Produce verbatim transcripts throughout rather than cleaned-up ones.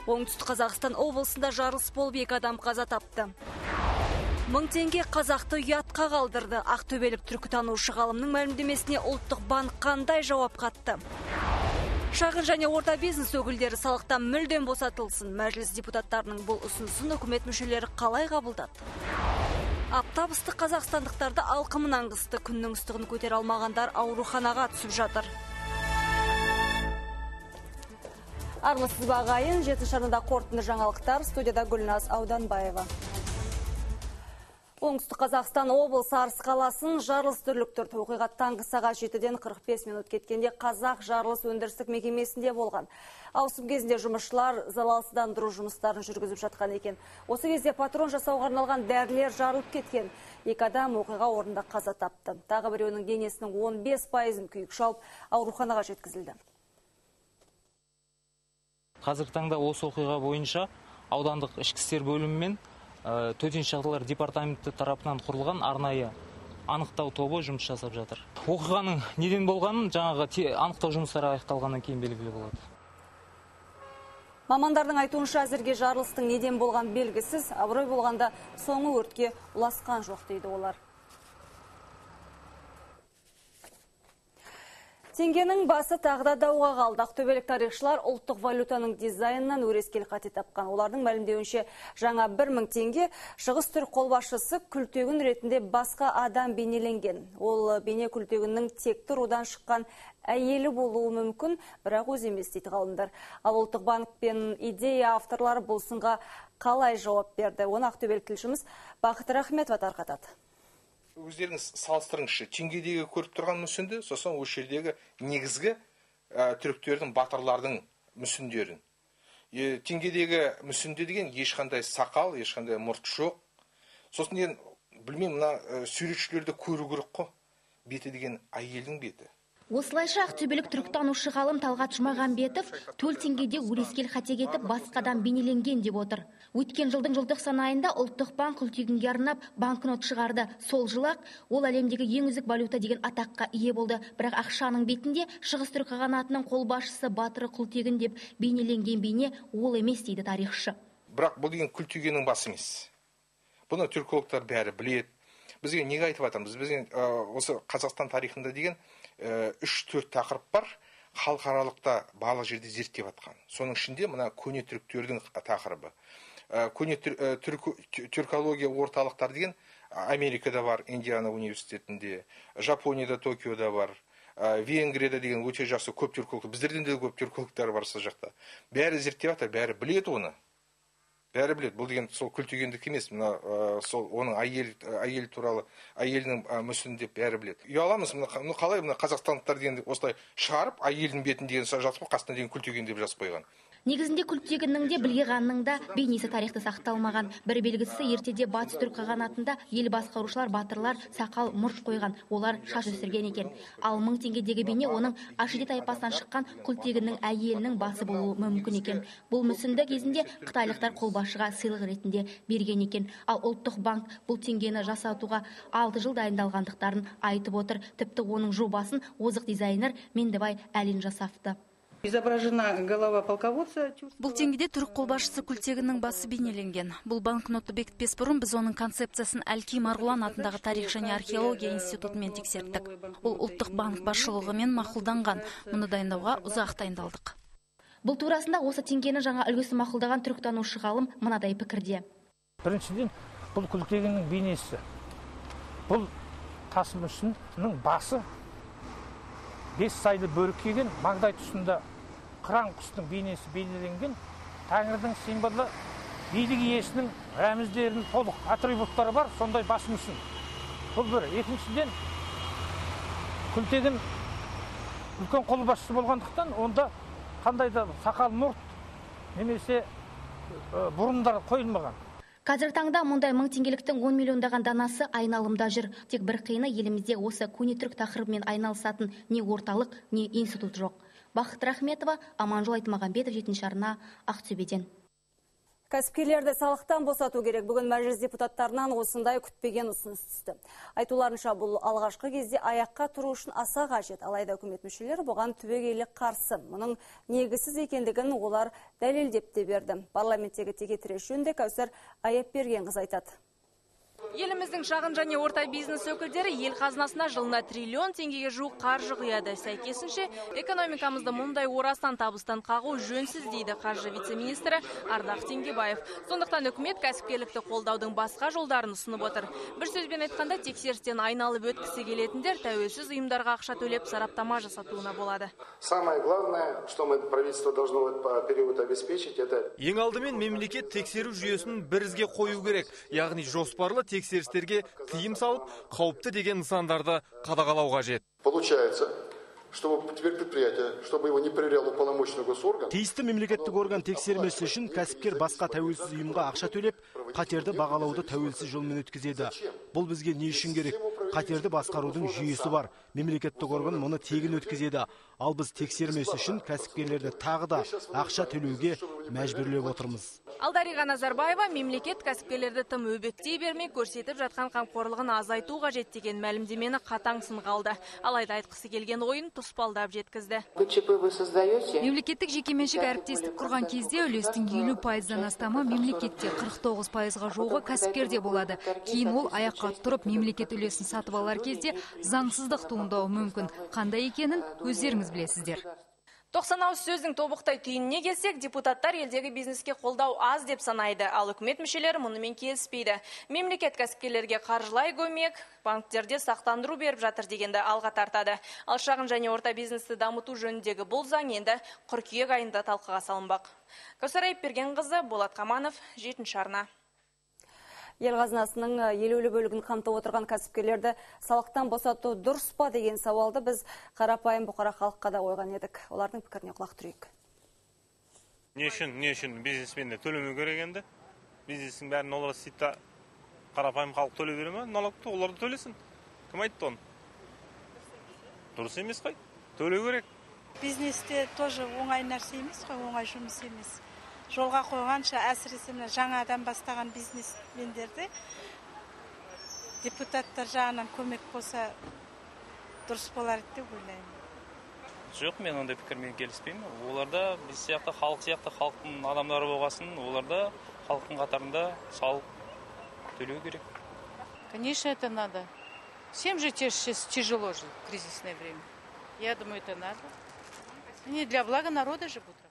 Оңтүстік Қазақстан облысында жарылыс болып екі адам қаза тапты. Мың теңге қазақты ұятқа қалдырды. Ақтөбелік түркітанушы ғалымның мәлімдемесіне ұлттық банк қандай жауап қатты? Шағын және орта бизнес өкілдері салықтан мүлдем босатылсын. Мәжіліс депутаттарының бұл ұсынысын үкімет мүшелері қалай қабылдады? Аптап ыстық қазақстандықтарды алқымынан қысты. Күннің ыстығын көтере алмағандар ауруханаға түсіп жатыр. Армысыз бағайын, жетінші арнада қорытынды жаңалықтар, студияда Гүлназ Ауданбаева. Оңтүстік Қазақстан облысы Арыс қаласын жарылыс дүрліктірді. Оқиға таңғы сағат жетіден қырық бес минут кеткенде Қазақ жарылыс өндірістік мекемесінде болған. Ауысым кезінде жұмысшылар залалсыздандыру жұмыстарын жүргізіп жатқан екен. Осы кезде патрон жасауға арналған дәрілер жарылып кеткен. Екі адам оқиға орнында қаза тапты. Тағы біреуінің денесінің он бес пайызын күйік шалып ауруханаға жеткізілді. Қазіргі таңда осы оқиға бойынша аудандық ішкі істер бөлімімен төтенше жағдайлар департаменті тарапынан құрылған арнайы анықтау тобы жұмыс жасап жатыр. Оқиғаның неден болғанын жаңағы анықтау жұмыстары аяқталғаннан кейін белгілі болады. Мамандардың айтуынша әзірге жарылыстың неден болған белгісіз, абырой болғанда соңы өртке ұласқан жоқ дейді олар. Теңгенің басы тағда дауға қалды. Ақтөбелік тарихшылар ұлттық валютаның дизайнынан өрескел қате тапқан. Олардың мәлімдеуінше жаңа бір мың теңге шығыс түрік қолбасшысы күлтегін ретінде басқа адам бейнеленген. Ол бейне күлтегіннің текті рудан шыққан әйелі болуы мүмкін, бірақ өз емес дейді ғалымдар. Ал ұлттық банк пен идея авторлары бұл сынға қалай жауап берді? Оны ақтөбелік тілшіміз Бақыт Рахметова тарқатады. Өздеріңіз салыстырыңызшы, теңгедегі көріп тұрған мүсінді, сосын осы жердегі негізгі түріктердің, батырлардың мүсіндерін. Теңгедегі мүсінде деген ешқандай сақал, ешқандай мұрт жоқ. Сосын деген, білмеймін, мына суретшілерді көру керек қой. Беті деген әйелдің беті. Осылайша ақтөбелік түркітанушы ғалым Талғат Жұмағанбетов төл теңгеде өрескел қате кетіп басқадан бейнеленген деп отыр. Өткен жылдың желтоқсан айында ұлттық банк күлтегінге арнап банкнот шығарды. Сол жылақ ол әлемдегі ең үздік валюта деген атаққа ие болды. Бірақ ақшаның бетінде шығыс түрік қағанатының қолбасшысы батыры күлтегін деп бейнеленген бейне ол емес дейді тарихшы. Бірақ бұл деген күлтегіннің басы емес. Бұны түркологтар бәрі біледі. Бізге неге айтып жатырмыз? Бізге осы Қазақстан тарихында деген үш төрт тақырып бар, халықаралықта барлық жерде зерттеп жатқан. Соның ішінде мына көне түріктердің тақырыбы. Көне түркология орталықтар деген Америкада бар, Индиана университетінде, Жапонияда, Токиода бар, Венгрияда деген өте жақсы көп түркологтар, біздерден де көп түркологтар бар сол жақта. Бәрі зерттеп жатыр, бәрі біледі оны. Бәрі біледі, бұл деген сол күлтегендік емес, сол оның әйел туралы, әйелінің мүсін деп бәрі біледі. Ұяламыз, қалай қазақстандықтар деген осылай шығарып, әйелдің бетін деген жазып, қасына деген күлтеген деп жазып қойған. Негізінде күлтегіннің де білгеғанның да бейнесі тарихта сақталмаған. Бір белгісі ертеде батыс түрік қағанатында ел басқарушылар, батырлар сақал мұрт қойған, олар шаш өсірген екен. Ал мың теңгедегі бейне оның Ашиди тайпасынан шыққан күлтегіннің әйелінің басы болуы мүмкін екен. Бұл мүсінді кезінде қытайлықтар қолбасшыға сыйлық ретінде берген екен. Ал ұлттық банк бұл теңгені жасатуға алты жыл дайындалғандықтарын айтып отыр. Тіпті оның жобасын озық дизайнер Мендебай Әлин жасапты. Изображена голова полководца. Бұл теңгеде түрік қолбасшысы күлтегіннің басы бейнеленген. Бұл банкнотты бекітпес бұрын біз оның концепциясын Әлки Марғұлан атындағы тарих және археология институтымен тексерттік. Ол ұлттық банк басшылығымен мақұлданған. Мұны дайындауға ұзақ дайындалдық. Бұл турасында осы теңгені жаңа үлгісі мақұлдаған түркітанушы ғалым мынадай пікірде. Біріншіден, бұл күлтегіннің бейнесі. Бұл тас мүсіннің басы бес сайлы бөрік киген, маңдай тұсында қыран құстың бейнесі бейнеленген, Тәңірдің символы, билік иесінің рәміздерінің толық атрибуттары бар, сондай бас мүсін. Бұл бір. Екіншіден, күлтегін үлкен қолбасшысы болғандықтан, онда қандай да сақал мұрт немесе бұрындар қойылмаған. Қазір таңда мұндай мың теңгеліктің он миллиондаған данасы айналымда жүр. Тек бір қиыны елімізде осы көне түрік тақырыбымен айналысатын не орталық, не институт жоқ. Бақыт Рахметова, Аманжол Айтмағамбетов, жетінші арна, Ақтөбеден. Кәсіпкерлерді салықтан босату керек. Бүгін мәжіліс депутаттарынан осындай күтпеген ұсыныс түсті. Айтуларынша, бұл алғашқы кезде аяққа тұру үшін аса қажет. Алайда үкімет мүшелері бұған түбегейлі қарсы. Мұның негізсіз екендігін олар дәлелдеп те берді. Парламенттегі текетірес жөнінде Кәусар Аяпбергенқызы айтады. Еліміздің шағын және орта бизнес өкілдері ел қазынасына жылына триллион теңгеге жуық қаржы құяды. Сәйкесінше, экономикамызды мұндай орасан табыстан қағу жөнсіз дейді қаржы вице-министрі Ардақ Теңгебаев. Сондықтан үкімет кәсіпкерлікті қолдаудың басқа жолдарын ұсынып отыр. Бір сөзбен айтқанда, тексерістен айналып өткісі келетіндер тәуелсіз ұйымдарға ақша төлеп сараптама жасатуына болады. Самое главное, что мы правительство должно в этот период обеспечить, это ең алдымен мемлекет тексеру жүйесін бірізге қою керек, яғни жоспарлы тексерістерге тыйым салып, қауіпті деген нысандарды қадағалау қажет. Получается, чтобы теперь предприятие, чтобы его не проверял уполномоченный госорган. Тиісті мемлекеттік орган тексермесі үшін кәсіпкер басқа тәуелсіз ұйымға ақша төлеп, қатерді бағалауды тәуелсіз жолмен өткізеді. Бұл бізге не үшін керек? Қатерді басқарудың жүйесі бар. Мемлекеттік орган мұны тегін өткізеді. Ал біз тексермес үшін кәсіпкерлерді тағы да ақша төлеуге мәжбүрлеп отырмыз. Ал Дариға Назарбаева мемлекет кәсіпкерлерді тым өбектей бермей көрсетіп жатқан қамқорлығын азайту қажет деген мәлімдемені қатаң сынға алды. Алайда айтқысы келген ойын тұспалдап жеткізді. Мемлекеттік жекеменшік әріптестік құрған кезде үлестің елу пайыздан астамы мемлекетте, қырық тоғыз пайызға жуығы кәсіпкерде болады. Кейін ол аяққа тұрып мемлекет үлесін сатып алар кезде заңсыздық туындауы мүмкін. Қандай екенін өздеріңіз білесіздер. тоқсан ауыз сөздің тобықтай түйініне келсек, депутаттар елдегі бизнеске қолдау аз деп санайды, ал үкімет мүшелері мұнымен келіспейді. Мемлекет кәсіпкерлерге қаржылай көмек, банктерде сақтандыру беріп жатыр дегенді алға тартады. Ал шағын және орта бизнесті дамыту жөніндегі бұл заң енді қыркүйек айында талқыға салынбақ. Кәусар Аяпбергенқызы, Болат Қаманов, жетінші арна. Ел қазынасының елеулі бөлігін қамтып отырған кәсіпкерлерді салықтан босату дұрыс па деген сауалды біз қарапайым бұқара халыққа да қойған едік. Олардың пікіріне құлақ түрейік. Не үшін, не үшін бизнесменде төлемеу керек енді? Бизнестің бәрін олар істейді, қарапайым халық төлей бере ме? Налогты оларды төлесін. Кім айтты оны? Дұрыс емес қой? Төлеу керек. Бизнесте тоже оңай нәрсе емес қой, оңай жұмыс емес. Жолға қойғанша, әсіресе жаңа адам бастаған бизнесмендерді депутаттар жағынан көмек болса дұрыс болар деп ойлаймын. Жоқ, мен ондай пікірмен келіспеймін. Оларда біз сияқты халық сияқты халықтың адамдары болғасын, оларда халықтың қатарында салық төлеу керек. Конечно, это надо. Всем же сейчас тяжело жить в кризисное время. Я думаю, это надо. Не для блага народа же будет.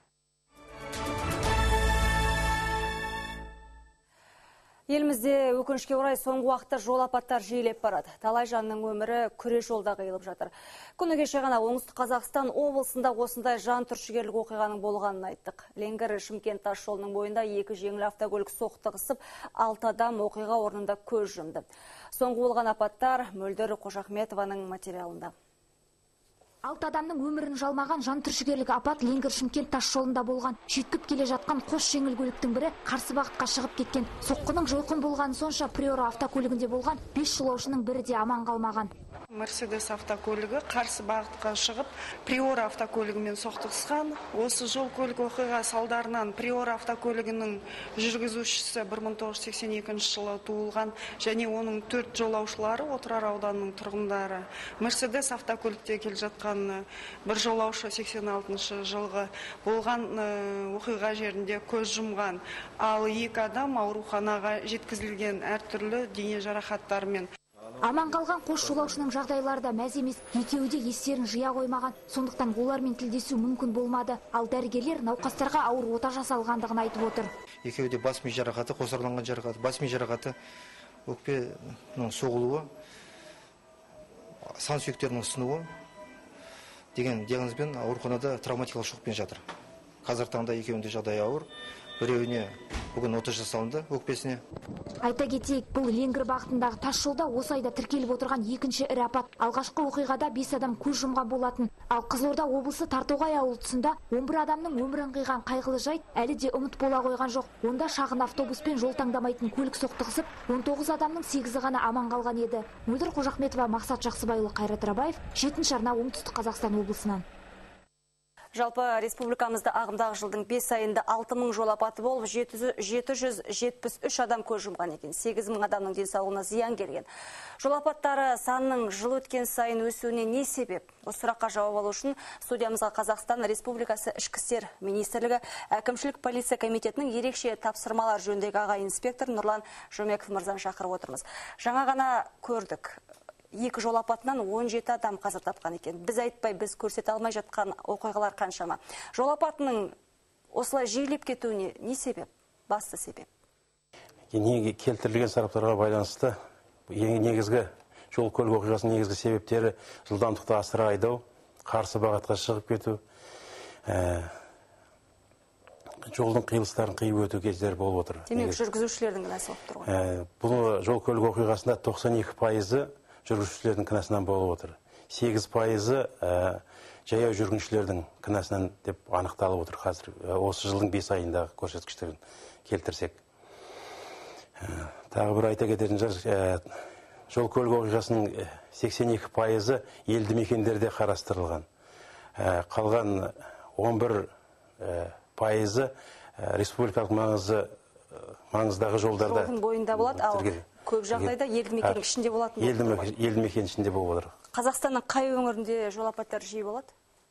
Елімізде өкінішке орай соңғы уақытта жол апаттар жиілеп барады. Талай жанның өмірі күре жолда қиылып жатыр. Күні кеше ғана оңтүстік Қазақстан облысында осындай жан түршігерлік оқиғаның болғанын айттық. Ленгір Шымкент тас жолының бойында екі жеңіл автокөлік соқтығысып, алты адам оқиға орнында көз жұмды. Соңғы болған апаттар Мөлдір Қожахметованың материалында. Алты адамның өмірін жалмаған жан түршігерлік апат Ленгір Шымкент тас жолында болған. Шүйткіп келе жатқан қос жеңіл көліктің бірі қарсы бағытқа шығып кеткен. Соққының жойқын болғаны сонша Приора автокөлігінде болған бес жолаушының бірі де аман қалмаған. Мерседес автокөлігі қарсы бағытқа шығып, Приора автокөлігімен соқтығысқан. Осы жол көлік оқиға салдарынан Приора автокөлігінің жүргізушісі бір мың тоғыз жүз сексен екінші жылы туылған және оның төрт жолаушылары Отырар ауданының тұрғындары. Мерседес автокөлікте келе жатқан бір жолаушы сексен алтыншы жылғы болған оқиға жерінде көз жұмған. Ал екі адам ауруханаға жеткізілген әртүрлі дене жарақаттарымен. Аман қалған қос жолаушының жағдайлары да мәз емес. Екеуі де естерін жия қоймаған. Сондықтан олармен тілдесу мүмкін болмады. Ал дәрігерлер науқастарға ауыр ота жасалғандығын айтып отыр. Екеуі де бас ми жарақаты, қосарланған жарақаты, бас ми жарақаты, өкпенің соғылуы, сан сүйектерінің сынуы деген диагнозбен ауруханада травматикалық шокпен жатыр. Қазір таңда екеуінде жағдайы ауыр. Біреуіне бүгін ота жасалынды өкпесіне. Айта кетейік, бұл Ленгір бағытындағы тас жолда осы айда тіркеліп отырған екінші ірі апат. Алғашқы оқиғада бес адам көз жұмған болатын. Ал Қызылорда облысы Тартоғай ауылы тұсында он бір адамның өмірін қиған қайғылы жайт әлі де ұмыт бола қойған жоқ. Онда шағын автобуспен жол таңдамайтын көлік соқтығысып, он тоғыз адамның сегізі ғана аман қалған еді. Мөлдір Қожахметова, Мақсат Жақсыбайұлы, Қайрат Рабаев, жетінші арна, Оңтүстік Қазақстан облысынан. Жалпы республикамызда ағымдағы жылдың бес айында алты мың жол апаты болып, жеті жүз жетпіс үш адам көз жұмған екен. сегіз мың адамның денсаулығына зиян келген. Жол апаттары санының жыл өткен сайын өсуіне не себеп? Осы сұраққа жауап алу үшін студиямызға Қазақстан Республикасы Ішкі істер министрлігі әкімшілік полиция комитетінің ерекше тапсырмалар жөніндегі аға инспектор Нұрлан Жомеков мырзаны шақырып отырмыз. Жаңа ғана көрдік. Екі жол апатынан он жеті адам қаза тапқан екен. Біз айтпай, біз көрсете алмай жатқан оқиғалар қаншама. Жол апатының осылай жиілеп кетуіне не себеп? Басты себеп? Неге келтірілген сараптарға байланысты ең негізгі жол көлік оқиғасының негізгі себептері жылдамдықты асыра айдау, қарсы бағытқа шығып кету, жолдың қиылыстарын қиып өту кездері болып отыр. Демек, жүргізушілердің кінәсі болып тұр ғой. Бұл жол көлік оқиғасында тоқсан екі пайызы жүргізушілердің кінәсінен болып отыр. сегіз пайызы жаяу жүргіншілердің кінәсінен деп анықталып отыр қазір. Осы жылдың бес айындағы көрсеткіштерін келтірсек. Тағы бір айта кететін жар, жол көлік оқиғасының сексен екі пайызы елді мекендерде қарастырылған. Қалған он бір пайызы республикалық маңыздағы жолдарда. Жолдың бойында болады, ал көп жағдайда елді мекеннің ішінде болатын. Елді мекен ішінде болып отыр. Қазақстанның қай өңірінде жол апаттары жиі болады?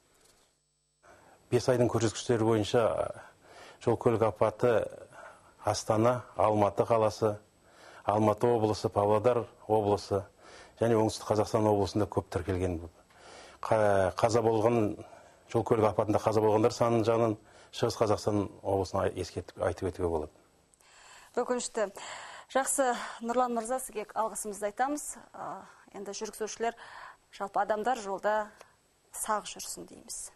бес айдың көрсеткіштері бойынша жол көлік апаты Астана, Алматы қаласы, Алматы облысы, Павлодар облысы және оңтүстік Қазақстан облысында көп тіркелген. Қаза болған жол көлік апатында қаза болғандар санының жағынан Шығыс Қазақстан облысына ескертіп айтып өтуге болады. Өкінішті. Жақсы, Нұрлан мырза, сізге алғысымызды айтамыз. Енді жүргізушілер, жалпы адамдар жолда сақ жүрсін дейміз.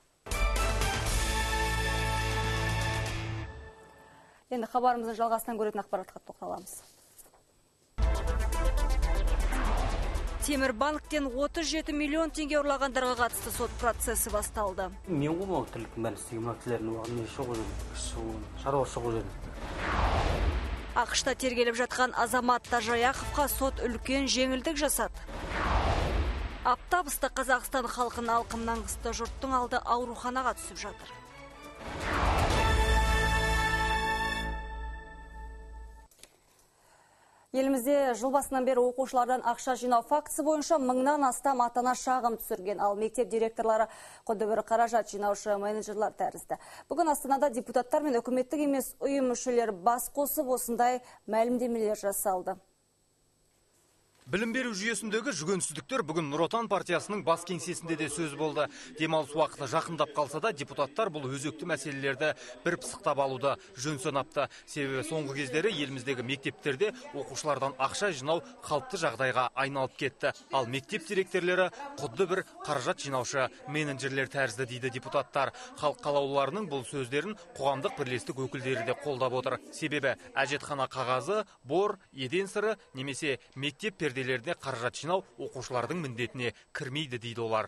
Енді хабарымыздың жалғасынан көретін ақпаратқа тоқталамыз. Темірбанктен отыз жеті миллион теңге ұрлағандарға қатысты сот процесі басталды. Мен ғылмау тірліктің бәрін істеген мынақсілердің оған шоғы жүрін, шаруа шоғы жүрін. Ақшта тергеліп жатқан Азамат Тажаяқовқа сот үлкен жеңілдік жасады. Аптабысты Қазақстан халқын алқымнан қысты, жұрттың алды ауруханаға түсіп жатыр. Елімізде жыл басынан бері оқушылардан ақша жинау фактісі бойынша мыңнан астам ата-ана шағым түсірген, ал мектеп директорлары құдды бір қаражат жинаушы менеджерлар тәрізді. Бүгін Астанада депутаттар мен үкіметтік емес ұйым мүшелері бас қосып осындай мәлімдемелер жасалды. Білім беру жүйесіндегі жүгенсіздіктер бүгін Нұр Отан партиясының бас кеңсесінде де сөз болды. Демалыс уақыты жақындап қалса да, депутаттар бұл өзекті мәселелерді бір пысықтап алуды жөн санапты. Себебі соңғы кездері еліміздегі мектептерде оқушылардан ақша жинау қалыпты жағдайға айналып кетті. Ал мектеп директорлары құдды бір қаражат жинаушы менеджерлер тәрізді дейді депутаттар. Халық қалаулыларының бұл сөздерін қоғамдық бірлестік өкілдері де қолдап отыр. Себебі әжетхана қағазы, бор, еден сыры немесе мектеп перделеріне қаражат жинау оқушылардың міндетіне кірмейді дейді олар.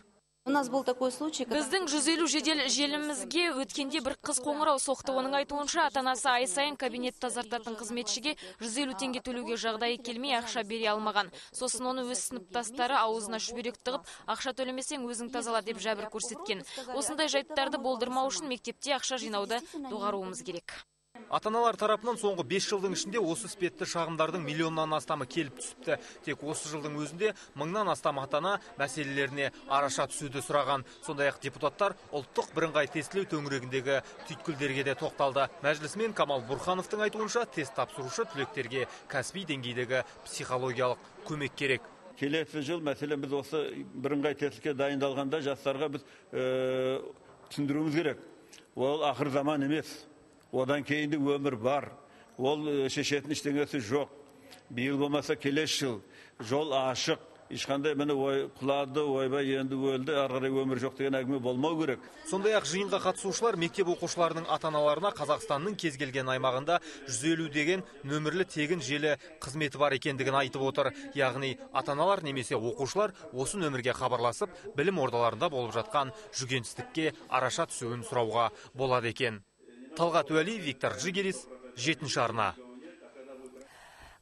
Біздің жүз елу жедел желімізге өткенде бір қыз қоңырау соқты. Оның айтуынша ата-анасы ай сайын кабинет тазартатын қызметшіге жүз елу теңге төлеуге жағдайы келмей ақша бере алмаған. Сосын оны өз сыныптастары аузына шүберек тығып, ақша төлемесең өзің тазала деп жәбір көрсеткен. Осындай жайттарды болдырмау үшін мектепте ақша жинауды доғаруымыз керек. Ата-аналар тарапынан соңғы бес жылдың ішінде осы іспетті шағымдардың миллионнан астамы келіп түсіпті. Тек осы жылдың өзінде мыңнан астам ата-ана мәселелеріне араша түсуді сұраған. Сондай-ақ депутаттар ұлттық бірыңғай тестілеу төңірегіндегі түйткілдерге де тоқталды. Мәжілісмен Камал Бурхановтың айтуынша, тест тапсырушы түлектерге кәсіби деңгейдегі психологиялық көмек керек. Келесі жыл мәселен біз осы бірыңғай тестілеуге дайындалғанда жастарға біз түсіндіруіміз керек. Ол ақыр заман емес. Одан кейінді өмір бар. Ол шешетін ештеңесі жоқ. Биыл болмаса келесі жыл. Жол ашық. Ешқандай мені құлады, ойбай енді өлді, арғарай өмір жоқ деген әңгіме болмау керек. Сондай-ақ жиынға қатысушылар мектеп оқушыларының ата-аналарына Қазақстанның кез келген аймағында жүз елу деген нөмірлі тегін желі қызметі бар екендігін айтып отыр. Яғни ата-аналар немесе оқушылар осы нөмірге хабарласып, білім ордаларында болып жатқан жүгенсіздікке араша түсуін сұрауға болады екен. Талғат Уәли, Виктор Жигерис, жетінші арна.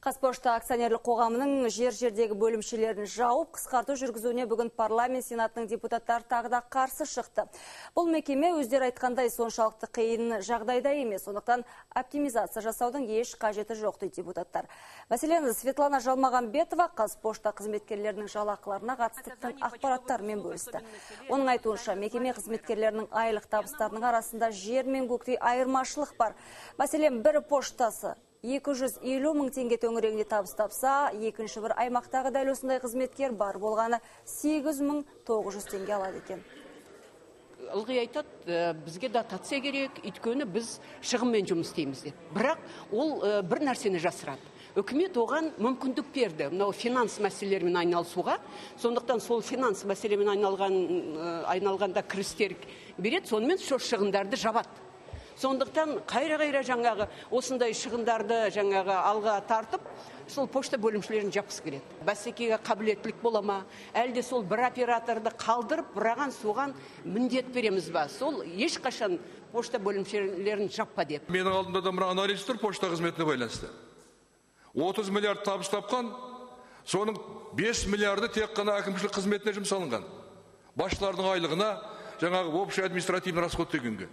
Қазпошта акционерлік қоғамының жер-жердегі бөлімшелерін жауып, қысқарту жүргізуіне бүгін парламент сенатының депутаттары тағы да қарсы шықты. Бұл мекеме өздері айтқандай соншалықты қиын жағдайда емес, сондықтан оптимизация жасаудың еш қажеті жоқ дейді депутаттар. Мәселен, Светлана Жалмағанбетова Қазпошта қызметкерлерінің жалақыларына қатысты тың ақпараттармен бөлісті. Оның айтуынша, мекеме қызметкерлерінің айлық табыстарының арасында жер мен көктей айырмашылық бар. Мәселен, бір поштасы екі жүз елу мың теңге төңірегінде табыс тапса, екінші бір аймақтағы дәл осындай қызметкер бар болғаны сегіз мың тоғыз жүз теңге алады екен. Ылғи айтады, бізге дотация керек, өйткені біз шығынмен жұмыс істейміз деп. Бірақ ол бір нәрсені жасырады. Үкімет оған мүмкіндік берді, мынау финанс мәселелерімен айналысуға. Сондықтан сол финанс мәселемен айналған айналғанда кірістер береді, сонымен сол шығындарды жабады. Сондықтан қайра-қайра жаңағы осындай шығындарды жаңағы алға тартып, сол пошта бөлімшелерін жапқысы келеді. Бәсекеге қабілеттілік бола ма, әлде сол бір операторды қалдырып, біраған соған міндет береміз ба? Сол ешқашан пошта бөлімшелерін жаппа деп. Менің алдымда да мына анализ тұр пошта қызметіне байланысты. отыз миллиард табыс тапқан, соның бес миллиарды тек қана әкімшілік қызметіне жұмсалынған. Басшылардың айлығына, жаңағы общий административный расход дегенге.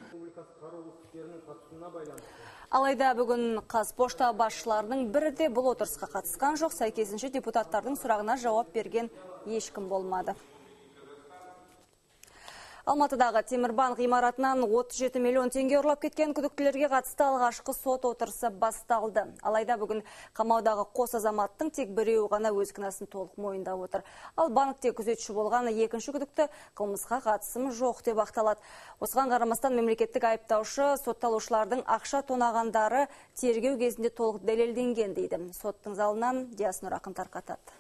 Алайда бүгін Қазпошта басшыларының бірі де бұл отырысқа қатысқан жоқ, сәйкесінше депутаттардың сұрағына жауап берген ешкім болмады. Алматыдағы Темірбанк ғимаратынан отыз жеті миллион теңге ұрлап кеткен күдіктілерге қатысты алғашқы сот отырысы басталды. Алайда бүгін қамаудағы қос азаматтың тек біреуі ғана өз кінәсін толық мойындап отыр. Ал банкте күзетші болған екінші күдікті қылмысқа қатысым жоқ деп ақталады. Осыған қарамастан мемлекеттік айыптаушы сотталушылардың ақша тонағандары тергеу кезінде толық дәлелденген дейді. Соттың залынан Диас Нұрақын тарқатады.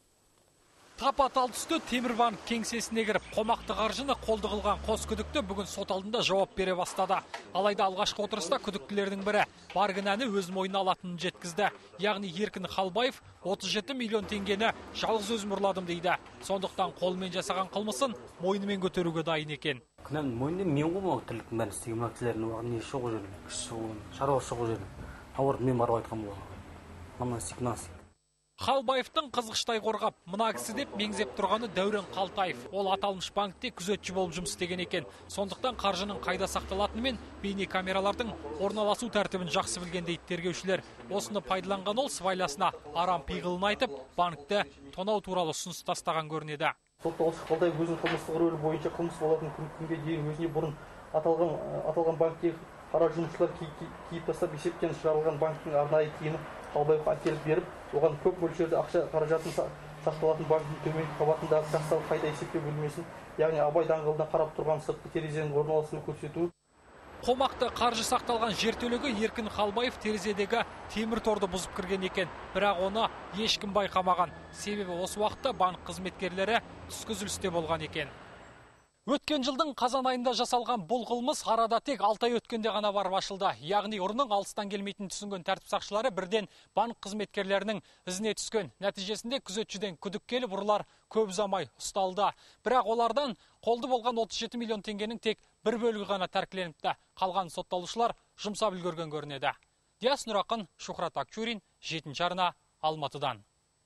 Тапа-тал түсті Темірбанк кеңсесіне кіріп, қомақты қаржыны қолды қылған қос күдікті бүгін сот алдында жауап бере бастады. Алайда алғашқы отырыста күдіктілердің бірі бар кінәні өз мойнына алатынын жеткізді. Яғни Еркін Халбаев отыз жеті миллион теңгені жалғыз өзім ұрладым дейді. Сондықтан қолмен жасаған қылмысын мойнымен көтеруге дайын екен. Кінәні мойнымен мен қоймау тірліктің бәрін істеген мына кісілердің оған не шығу жерін, кіші шығуын, шаруа шығу жерін. Ауырды мен барып айтқан болған. Мына сигнасы. Халбаевтың қызғыштай қорғап, мына кісі деп меңзеп тұрғаны Дәурен Қалтаев. Ол аталмыш банкте күзетші болып жұмыс істеген екен. Сондықтан қаржының қайда сақталатыны мен бейне камералардың орналасу тәртібін жақсы білген дейді тергеушілер. Осыны пайдаланған ол сыбайласына арам пиғылын айтып, банкті тонау туралы ұсыныс тастаған көрінеді. Сотталушы Қалтаев өзінің қылмыстық рөлі бойынша қылмыс болатын күнге дейін өзіне бұрын аталған аталған банктегі қара жұмысшылар киіп тастап есептен шығарылған банктің арнайы киімі Халбаевқа әкеліп беріп, оған көп мөлшерде ақша қаражатын сақталатын банктің төменгі қабатындағы кассалық қайта есептеу бөлмесін, яғни Абай даңғылына қарап тұрған сыртқы терезенің орналасуын көрсету. Қомақты қаржы сақталған жертөлігі Еркін Халбаев терезедегі темір торды бұзып кірген екен. Бірақ оны ешкім байқамаған. Себебі осы уақытта банк қызметкерлері түскі үзілісте болған екен. Өткен жылдың қазан айында жасалған бұл қылмыс арада тек алты ай өткенде ғана барып ашылды. Яғни ұрының алыстан келмейтінін түсінген тәртіп сақшылары бірден банк қызметкерлерінің ізіне түскен. Нәтижесінде күзетшіден күдік келіп, ұрылар көп ұзамай ұсталды. Бірақ олардан қолды болған отыз жеті миллион теңгенің тек бір бөлігі ғана тәркіленіпті. Қалған сотталушылар жұмсап үлгерген көрінеді. Диас Нұрақын, Шухрат Акчурин, жетінші арна, Алматыдан.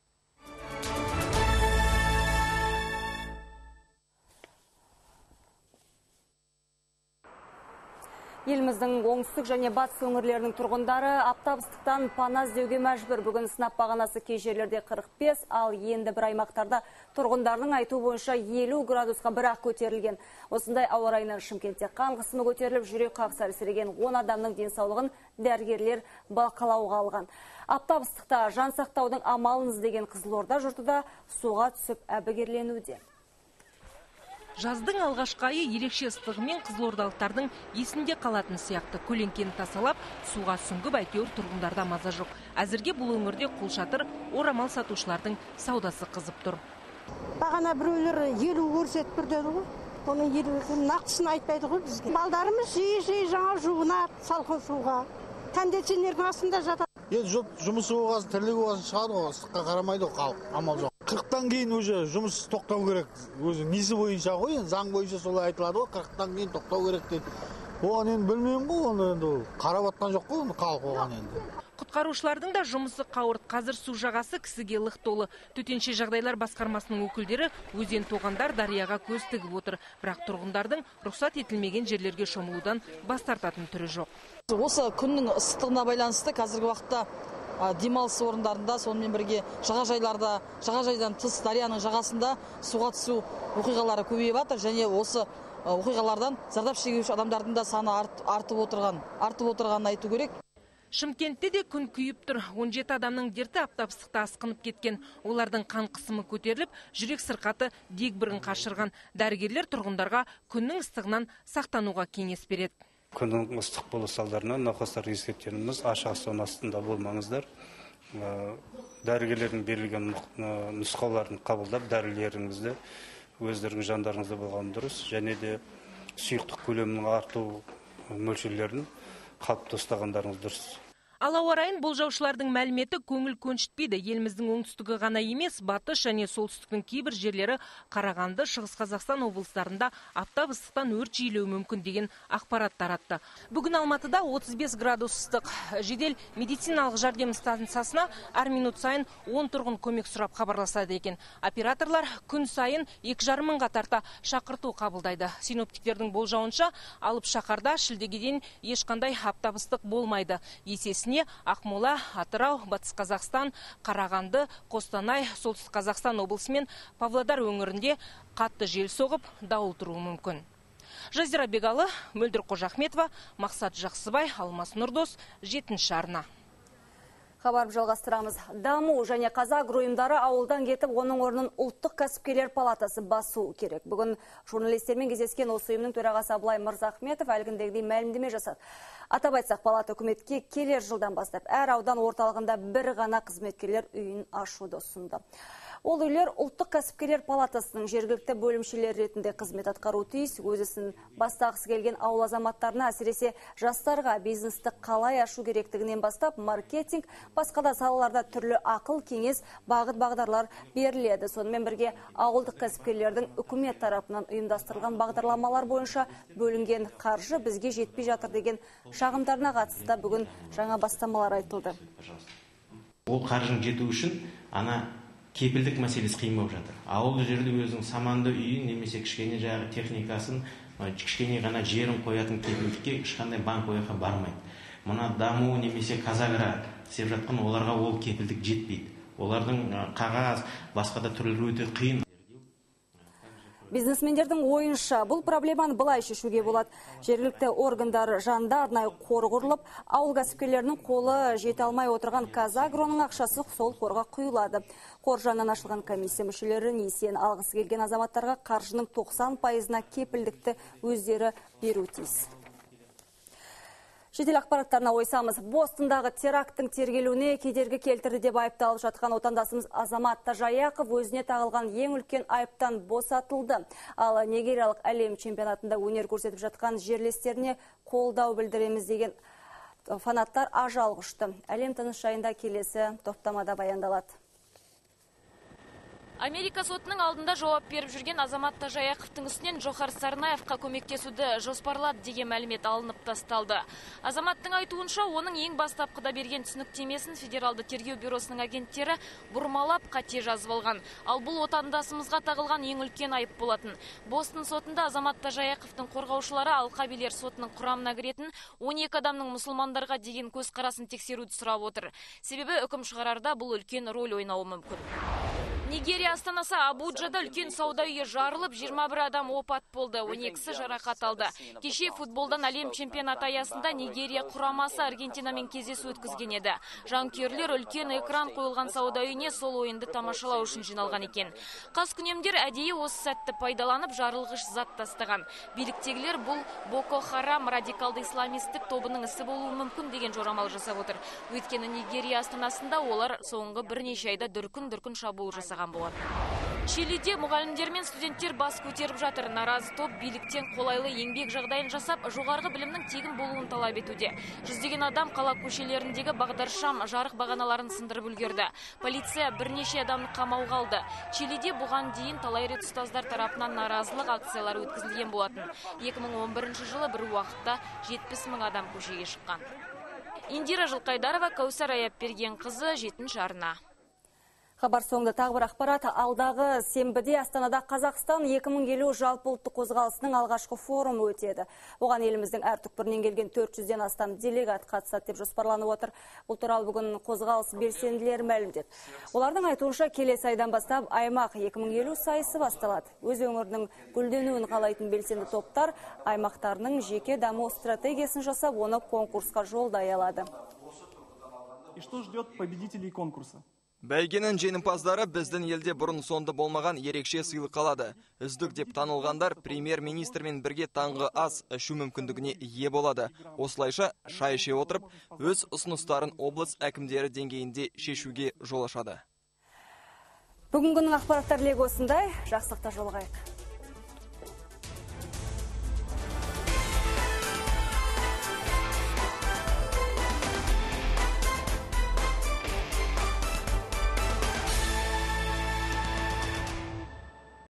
Еліміздің оңтүстік және батыс өңірлерінің тұрғындары аптап ыстықтан пана іздеуге мәжбүр. Бүгін сынап бағанасы кей жерлерде қырық бес, ал енді бір аймақтарда тұрғындардың айту бойынша елу градусқа бірақ көтерілген. Осындай ауа райынан Шымкентте қан қысымы көтеріліп, жүрек қағысы әлсіреген он адамның денсаулығын дәрігерлер бақылауға алған. Аптап ыстықта жан сақтаудың амалын іздеген Қызылорда жұрты да суға түсіп әбігерленуде. Жаздың алғашқы айы ерекше ыстығымен қызылордалықтардың есінде қалатын сияқты. Көлеңкені тасалап, суға сүңгіп әйтеуір тұрғындарда маза жоқ. Әзірге бұл өңірде қолшатыр, орамал сатушылардың саудасы қызып тұр. Бағана біреулер елу көрсетіп тұр деді ғой. Оның елу нақтысын айтпайды ғой бізге. Балдарымыз жиі-жиі жаңа жуынады салқын суға. Кондиционердің астында жатады. Енді жұмысы болғасын, тірлігі болғасын шығады ғой, ыстыққа қарамайды ғой халық, амал жоқ. қырықтан кейін уже жұмыс тоқтау керек. Өзі несі бойынша ғой, заң бойынша солай айтылады ғой, қырықтан кейін тоқтау керек дейді. Оған енді білмеймін ғой, оны енді қарап атқан жоқ қой, оны халық оған енді. Құтқарушылардың да жұмысы қауырт. Қазір су жағасы кісіге лық толы. Төтенше жағдайлар басқармасының өкілдері өзен тоғандар дарияға көз тігіп отыр. Бірақ тұрғындардың рұқсат етілмеген жерлерге шомылудан бас тартатын түрі жоқ. Осы күннің ыстығына байланысты қазіргі уақытта демалыс орындарында, сонымен бірге жағажайларда, жағажайдан тыс дарияның жағасында суға түсу оқиғалары көбейіп жатыр, және осы оқиғалардан зардап шегуші адамдардың да саны артып отырған, артып отырғанын айту керек. Шымкентте де күн күйіп тұр. он жеті адамның дерті аптапсықта асқынып кеткен. Олардың қан қысымы көтеріліп, жүрек сырқаты дегбірін қашырған. Дәрігерлер тұрғындарға күннің ыстығынан сақтануға кеңес береді. Күннің ыстық болу салдарынан науқастарға ескерткеніміз ашық аспан астында болмаңыздар. Дәрігерлердің берілген нұсқауларын қабылдап, дәрілеріңізді өздеріңіз жандарыңызда болған дұрыс, және де сұйықтық көлемінің арту мөлшерлерін қалыпты ұстағандарыңыз дұрыс. Ал ауа райын болжаушылардың мәліметі көңіл көншітпейді. Еліміздің оңтүстігі ғана емес, батыс және солтүстіктің кейбір жерлері Қарағанды, Шығыс Қазақстан облыстарында аптап ыстықтан өрт жиілеуі мүмкін деген ақпарат таратты. Бүгін Алматыда отыз бес градус ыстық. Жедел медициналық жәрдем станциясына әр минут сайын он тұрғын көмек сұрап хабарласады екен. Операторлар күн сайын екі жарым мыңға тарта шақырту қабылдайды. Синоптиктердің болжауынша, алып шаһарда шілдеге дейін ешқандай аптап ыстық болмайды. Есесіне Ақмола, Атырау, Батыс Қазақстан, Қарағанды, Қостанай, Солтүстік Қазақстан облысы мен Павлодар өңірінде қатты жел соғып, дауыл тұруы мүмкін. Жазира Бегалы, Мөлдір Қожахметова, Мақсат Жақсыбай, Алмас Нұрдос, жетінші арна. Хабарып жалғастырамыз. Даму және қазақ ұйымдары ауылдан кетіп, оның орнын ұлттық кәсіпкерлер палатасы басу керек. Бүгін журналистермен кездескен осы ұйымның төрағасы Абылай Мырзахметов әлгіндегідей мәлімдеме жасады. Атап айтсақ, палата үкіметке келер жылдан бастап әр аудан орталығында бір ғана қызметкерлер үйін ашуды ұсынды. Ол үйлер ұлттық кәсіпкерлер палатасының жергілікті бөлімшелер ретінде қызмет атқару тиіс. Өзісін бастағысы келген ауыл азаматтарына, әсіресе жастарға бизнесті қалай ашу керектігінен бастап, маркетинг, басқа да салаларда түрлі ақыл, кеңес, бағыт бағдарлар беріледі. Сонымен бірге ауылдық кәсіпкерлердің үкімет тарапынан ұйымдастырылған бағдарламалар бойынша бөлінген қаржы бізге жетпей жатыр деген шағымдарына қатысты бүгін жаңа бастамалар айтылды. Ол қаржының жету үшін ана кепілдік мәселесі қиын болып жатыр. Ауылды жерде өзінің саманды үйін немесе кішкене жағы техникасын, кішкене ғана жерін қоятын кепілдікке ешқандай банк ояққа бармайды. Мұна даму немесе Қазагро істеп жатқан оларға ол кепілдік жетпейді. Олардың қағаз, басқа да түрлері өте қиын. Бизнесмендердің ойынша бұл проблеманы былай шешуге болады. Жергілікті органдар жанында арнайы қор құрылып, ауыл кәсіпкерлерінің қолы жете алмай отырған Қазагроның ақшасы сол қорға құйылады. Қор жанынан ашылған комиссия мүшелері несиені алғысы келген азаматтарға қаржының тоқсан пайызына кепілдікті өздері беру тиіс. Шетел ақпараттарына ойсамыз, Бостондағы теракттың тергелуіне кедергі келтірді деп айыпталып жатқан отандасымыз Азамат Тажаяқов өзіне тағылған ең үлкен айыптан босатылды. Ал нигериялық әлем чемпионатында өнер көрсетіп жатқан жерлестеріне қолдау білдіреміз деген фанаттар ажал құшты. Әлем тыныс жайында келесі топтамада баяндалады. Америка сотының алдында жауап беріп жүрген Азамат Тажаяқовтың үстінен Джохар Сарнаевқа көмектесуді жоспарлады деген мәлімет алынып тасталды. Азаматтың айтуынша, оның ең бастапқыда берген түсініктемесін Федералды тергеу бюросының агенттері бұрмалап қате жазып алған. Ал бұл отандасымызға тағылған ең үлкен айып болатын. Бостон сотында Азамат Тажаяқовтың қорғаушылары алқабилер сотының құрамына кіретін он екі адамның мұсылмандарға деген көзқарасын тексеруді сұрап отыр. Себебі үкім шығарарда бұл үлкен рөл ойнауы мүмкін. Нигерия астанасы Абуджада үлкен сауда үйі жарылып, жиырма бір адам опат болды, он екісі жарақат алды. Кеше футболдан әлем чемпионаты аясында Нигерия құрамасы Аргентинамен кездесу өткізген еді. Жанкүйерлер үлкен экран қойылған сауда үйіне сол ойынды тамашалау үшін жиналған екен. Қаскүнемдер әдейі осы сәтті пайдаланып жарылғыш зат тастаған. Биліктегілер бұл Боко Харам радикалды исламистік тобының ісі болуы мүмкін деген жорамал жасап отыр. Өйткені Нигерия астанасында олар соңғы бірнеше айда дүркін-дүркін шабуыл жасаған. Чилиде мұғалімдер мен студенттер бас көтеріп жатыр. Наразы топ биліктен қолайлы еңбек жағдайын жасап, жоғарғы білімнің тегін болуын талап етуде. Жүздеген адам қала көшелеріндегі бағдаршам жарық бағаналарын сындырып үлгерді. Полиция бірнеше адамды қамауға алды. Чилиде бұған дейін талай рет ұстаздар тарапынан наразылық акциялары өткізілген болатын. екі мың он бірінші жылы бір уақытта жетпіс мың адам көшеге шыққан. Индира Жылқайдарова, Каусар Аяпбергенқызы, жетінші арна. Хабар соңында тағы бір ақпарат. Алдағы сенбіде Астанада Қазақстан екі мың елу жалпы ұлттық қозғалысының алғашқы форумы өтеді. Оған еліміздің әр түкпірінен келген төрт жүзден астам делегат қатысады деп жоспарланып отыр. Бұл туралы бүгін қозғалыс белсенділері мәлімдеді. Олардың айтуынша келесі айдан бастап аймақ екі мың елу сайысы басталады. Өз өңірінің гүлденуін қалайтын белсенді топтар аймақтарының жеке даму стратегиясын жасап, оны конкурсқа жолдай алады. И что ждет победителей конкурса? Бәйгенің жеңімпаздары біздің елде бұрын сонды болмаған ерекше сыйлық алады. Үздік деп танылғандар премьер-министрмен бірге таңғы ас ішу мүмкіндігіне ие болады. Осылайша шай іше отырып, өз ұсыныстарын облыс әкімдері деңгейінде шешуге жол ашады. Бүгінгінің ақпараттар легі осындай. Жақсылықта жолығайық.